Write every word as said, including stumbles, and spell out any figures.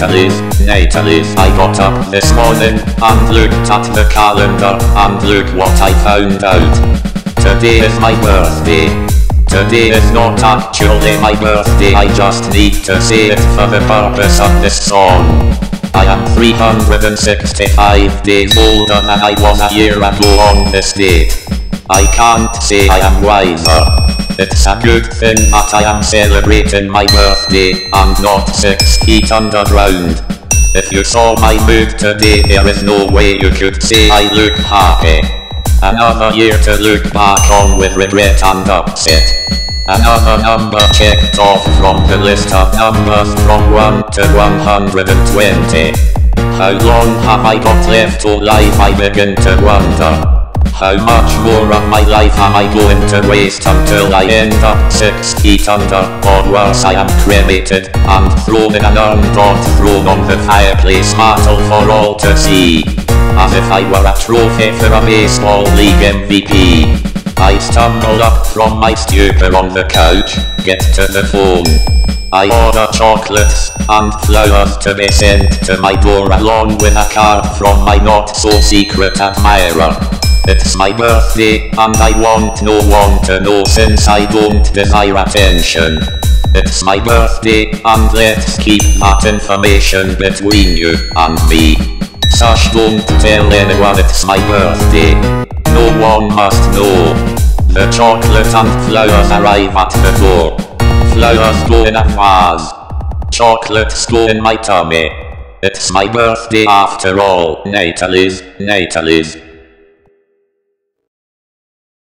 Natalie's, Natalie's. I got up this morning and looked at the calendar, and look what I found out. Today is my birthday. Today is not actually my birthday, I just need to say it for the purpose of this song. I am three hundred sixty-five days older than I was a year ago on this date. I can't say I am wiser. It's a good thing that I am celebrating my birthday and not six feet underground. If you saw my mood today, there is no way you could say I look happy. Another year to look back on with regret and upset. Another number checked off from the list of numbers from one to one hundred twenty. How long have I got left to life, I begin to wonder. How much more of my life am I going to waste until I end up six feet under, or worse, I am cremated and thrown in an urn, not thrown on the fireplace mantle for all to see, as if I were a trophy for a baseball league M V P. I stumble up from my stupor on the couch, get to the phone. I order chocolates and flowers to be sent to my door, along with a card from my not-so-secret admirer. It's my birthday, and I want no one to know, since I don't desire attention. It's my birthday, and let's keep that information between you and me. Sush, don't tell anyone it's my birthday. No one must know. The chocolate and flowers arrive at the door. Flowers go in a vase. Chocolates go in my tummy. It's my birthday after all. Natalie's, Natalie's.